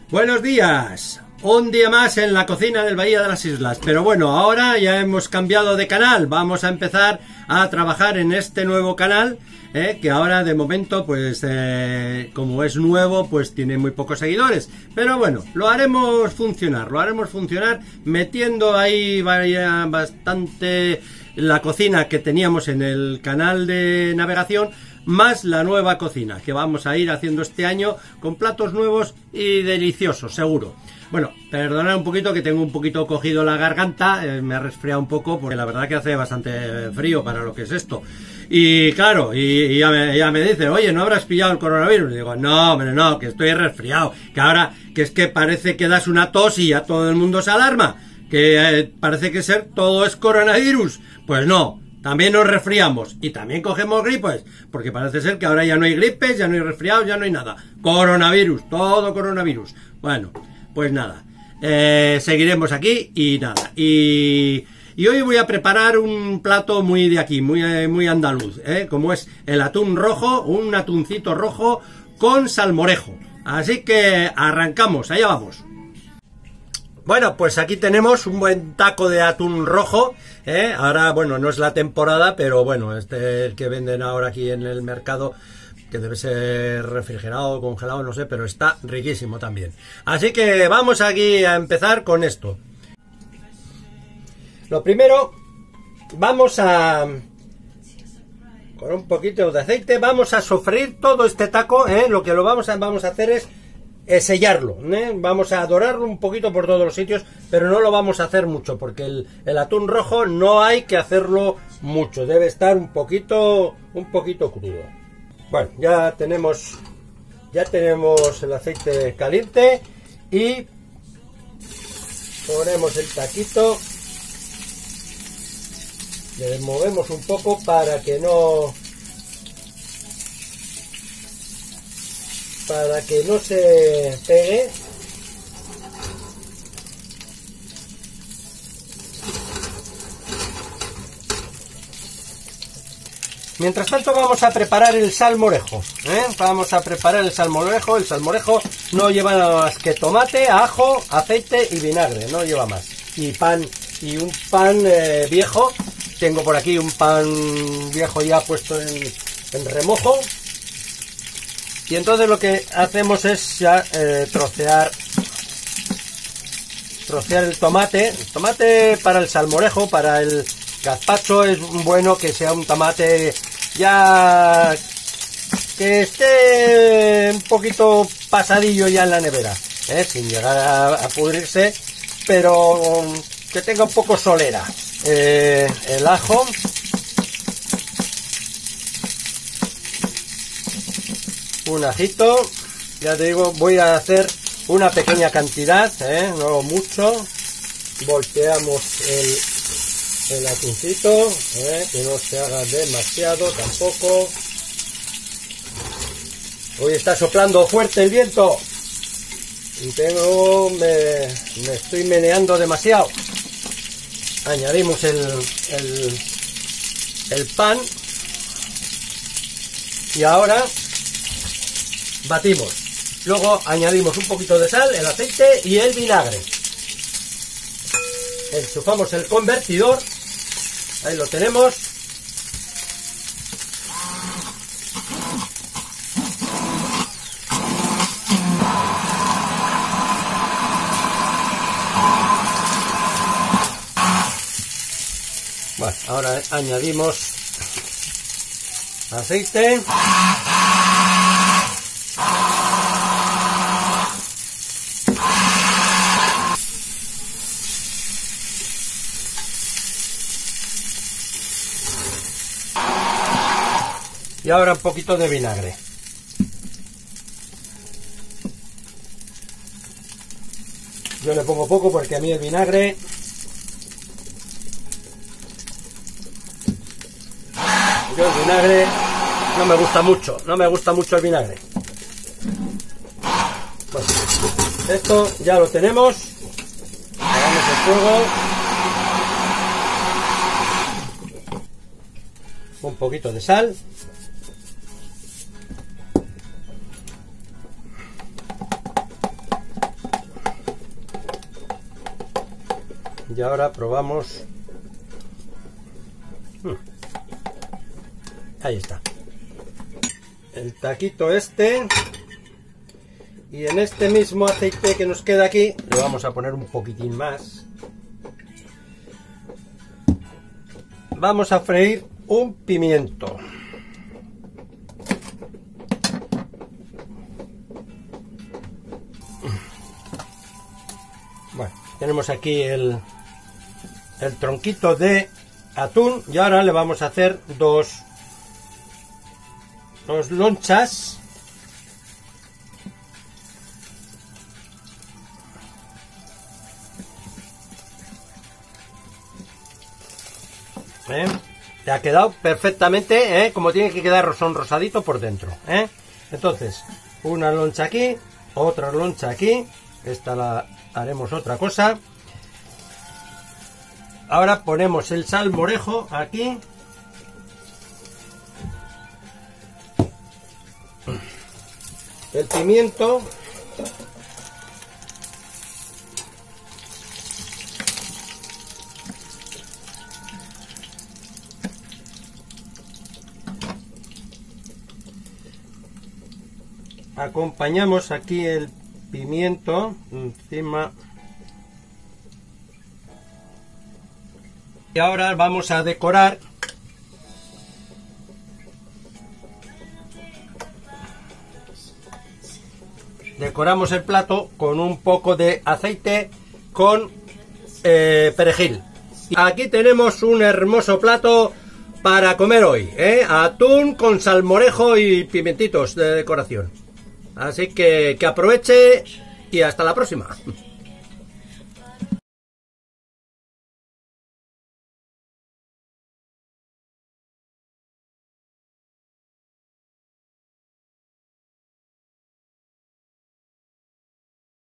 Buenos días, un día más en la cocina del Bahía de las Islas, pero bueno, ahora ya hemos cambiado de canal, vamos a empezar a trabajar en este nuevo canal, que ahora de momento pues como es nuevo pues tiene muy pocos seguidores, pero bueno, lo haremos funcionar metiendo ahí bastante la cocina que teníamos en el canal de navegación, más la nueva cocina que vamos a ir haciendo este año con platos nuevos y deliciosos, seguro. Bueno, perdonad un poquito que tengo un poquito cogido la garganta, me ha resfriado un poco porque la verdad que hace bastante frío para lo que es esto. Y claro, y ya me dice, oye, ¿no habrás pillado el coronavirus? Y digo, no, hombre, no, que estoy resfriado, que ahora que es que parece que das una tos y ya todo el mundo se alarma, que parece que todo es coronavirus. Pues no. También nos resfriamos y también cogemos gripes, porque parece ser que ahora ya no hay gripes, ya no hay resfriados, ya no hay nada. Coronavirus, todo coronavirus. Bueno, pues nada, seguiremos aquí y nada. Y hoy voy a preparar un plato muy de aquí, muy andaluz, como es el atún rojo, un atuncito rojo con salmorejo. Así que arrancamos, allá vamos. Bueno, pues aquí tenemos un buen taco de atún rojo, ahora, bueno, no es la temporada, pero bueno, este es el que venden ahora aquí en el mercado, que debe ser refrigerado o congelado, no sé, pero está riquísimo también. Así que vamos aquí a empezar con esto. Lo primero, vamos a, con un poquito de aceite, vamos a sofreír todo este taco, lo que vamos a hacer es sellarlo, vamos a dorarlo un poquito por todos los sitios, pero no lo vamos a hacer mucho, porque el atún rojo no hay que hacerlo mucho, debe estar un poquito crudo. Bueno, ya tenemos el aceite caliente y ponemos el taquito, le movemos un poco para que no se pegue. Mientras tanto vamos a preparar el salmorejo, vamos a preparar el salmorejo. El salmorejo no lleva nada más que tomate, ajo, aceite y vinagre, no lleva más. Y pan, y un pan viejo. Tengo por aquí un pan viejo ya puesto en remojo. Y entonces lo que hacemos es ya trocear el tomate. El tomate para el salmorejo, para el gazpacho, es bueno que sea un tomate ya que esté un poquito pasadillo ya en la nevera, sin llegar a pudrirse, pero que tenga un poco solera. El ajo. Un ajito, ya te digo, voy a hacer una pequeña cantidad, no mucho. Volteamos el atuncito, que no se haga demasiado tampoco. Hoy está soplando fuerte el viento y me estoy meneando demasiado. Añadimos el pan y ahora batimos, luego añadimos un poquito de sal, el aceite y el vinagre. Enchufamos el convertidor, ahí lo tenemos. Bueno, ahora añadimos aceite. Y ahora un poquito de vinagre. Yo le pongo poco porque a mí el vinagre no me gusta mucho el vinagre. Bueno, esto ya lo tenemos. Apagamos el fuego. Un poquito de sal. Y ahora probamos. Ahí está. El taquito este. Y en este mismo aceite que nos queda aquí, le vamos a poner un poquitín más. Vamos a freír un pimiento. Bueno, tenemos aquí el tronquito de atún y ahora le vamos a hacer dos lonchas. Te ha quedado perfectamente, como tiene que quedar rosadito por dentro. Entonces, una loncha aquí, otra loncha aquí. Esta la haremos otra cosa. Ahora ponemos el salmorejo aquí. El pimiento. Acompañamos aquí el pimiento encima. Y ahora vamos a decorar decoramos el plato con un poco de aceite con perejil. Aquí tenemos un hermoso plato para comer hoy, atún con salmorejo y pimentitos de decoración. Así que aproveche y hasta la próxima.